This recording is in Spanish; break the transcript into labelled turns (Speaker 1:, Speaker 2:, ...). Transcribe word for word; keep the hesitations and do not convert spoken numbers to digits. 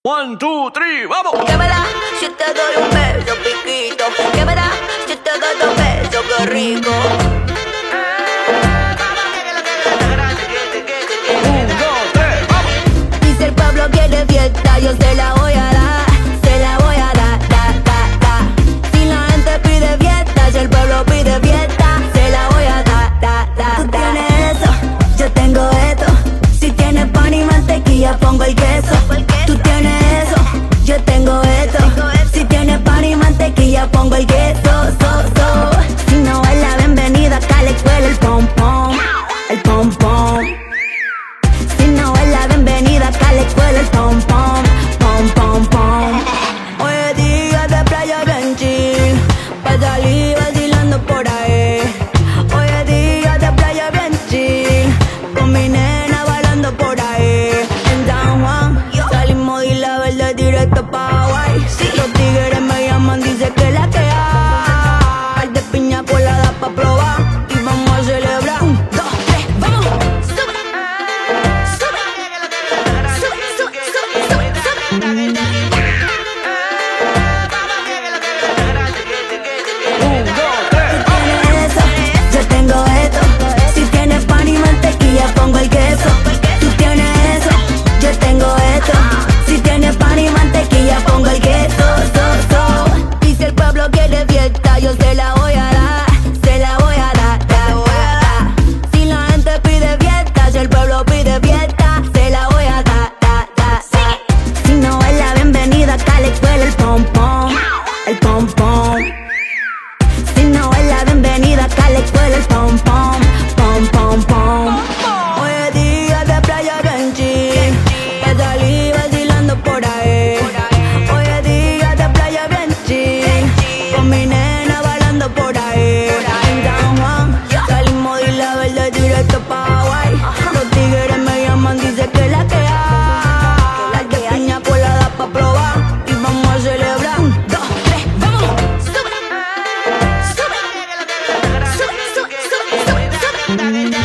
Speaker 1: One, two, three, vamos.
Speaker 2: ¿Qué me da si te doy un beso, piquito? ¿Qué me da si te doy dos besos, qué rico?
Speaker 1: Un, dos, tres, vamos.
Speaker 2: Dice el Pablo quiere fiesta, yo se la voy a dar, se la voy a dar, da, da, da. Si la gente pide fiesta, si el pueblo pide fiesta, se la voy a dar, da, da, da. Tú tienes eso, yo tengo esto. Si tienes pan y mantequilla, pongo el queso. Tú tienes eso, yo tengo esto. Si tienes pan y mantequilla, pongo el queso, so, so. Si no es la bienvenida, acá le cuela el pom pom, el pom pom. Si no es la bienvenida, acá le cuela el pom pom, pom pom pom. Hoy es día de playa bien chill, pa' salir vacilando por ahí. Hoy es día de playa bien chill, con mi nena bailando por ahí. En San Juan salimos y la verde directo pa' Hawaii. Los tigres me llaman, dice que la que hay. De piña colada pa' probar y vamos a celebrar. Un, dos, tres, vamos. Sube, sube, sube, sube, sube, sube, sube.
Speaker 1: Un, dos, tres,
Speaker 2: Tú tienes eso, yo tengo esto. Si tienes pan y mantequilla, pongo el queso. Tú tienes eso, yo tengo esto. Si tienes pan y mantequilla, pongo el queso, so, so. Dice el pueblo quiere fiesta, yo se la voy a dar, se la voy a dar, da, da, da. Si la gente pide fiesta, si el pueblo pide fiesta, se la voy a dar, da, da, da. Si no es la bienvenida, acá le cuela el pom pom, el pom pom. Si no es la bienvenida, acá le cuela el pom pom, pom pom pom. Hoy es día de playa bien chill, pa' salir vacilando por ahí. Hoy es día de playa bien chill, con mi nena bailando por ahí. En San Juan salimos y la verde directo pa' Hawaii. Los tigres me llaman, dice que la que hay. De piña colada pa' probar y vamos a celebrar. Un, dos, tres, vamos. Sube, sube, sube, sube, sube, sube, sube.